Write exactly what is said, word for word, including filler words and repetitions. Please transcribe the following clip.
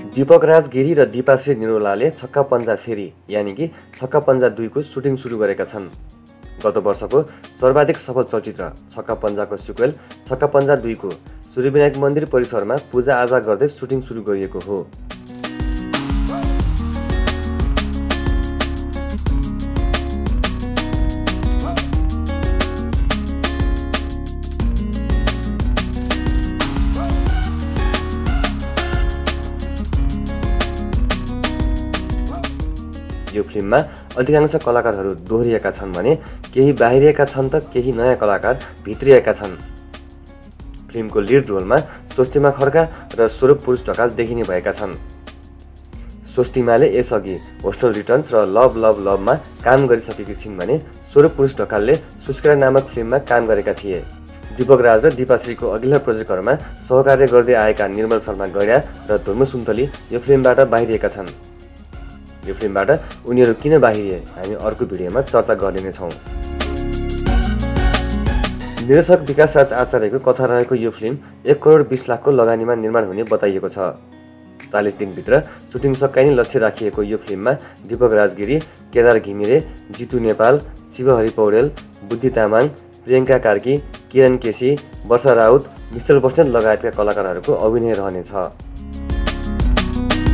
दीपकराज गिरी र दीपा श्री निरौलाले छक्का पञ्जा फेरि यानि कि छक्का पञ्जा दुई को सुटिङ सुरु गरेका छन्। गत वर्षको सर्वाधिक सफल चलचित्र छक्का पञ्जाको सिक्वेल छक्का पञ्जा दुई को सूर्यविनायक मन्दिर परिसरमा पूजाआजा गर्दै सुटिङ सुरु गरिएको हो। यो फिल्ममा अधिकांश कलाकारहरू दोहोरिएका छन् भने केही बाहिरिएका छन् त केही नयाँ कलाकार भित्रिएका छन्। फिल्मको लिड रोलमा स्वस्तिमा खड्का र स्वरूप पुरुष ढकाल देखिने भएका छन्। स्वस्तिमाले यसअघि होस्टल रिटर्न्स र लभ लभ लभमा काम गरिसकेकी छिन् भने स्वरूप पुरुष ढकालले सुस्केरा नामक फिल्ममा काम गरेका थिए। दीपकराज र दीपा श्रीको अघिल्ला प्रोजेक्टहरूमा सहकार्य गर्दै आएका निर्मल शर्मा गैडा र धर्म सुन्तली यो फिल्मबाट बाहिरिएका छन्। यो फिल्मबाट उनीहरू किन बाहिरिए हामी अर्को भिडियोमा चर्चा गर्ने नै छौँ। निर्देशक विकास राज आचार्यको कथा रहेको यो फिल्म एक करोड बीस लाखको लगानीमा निर्माण हुने बताइएको छ। चालीस दिनभित्र सुटिङ सकाइने लक्ष्य राखिएको यो फिल्ममा दीपकराज गिरी, केदार घिमिरे, जितु नेपाल, शिवहरी पौडेल, बुद्धि तामाङ, प्रियङ्का कार्की, किरण केसी, वर्षा राउत, मिस्टर बस्नेत लगायतका कलाकारहरूको अभिनय रहनेछ।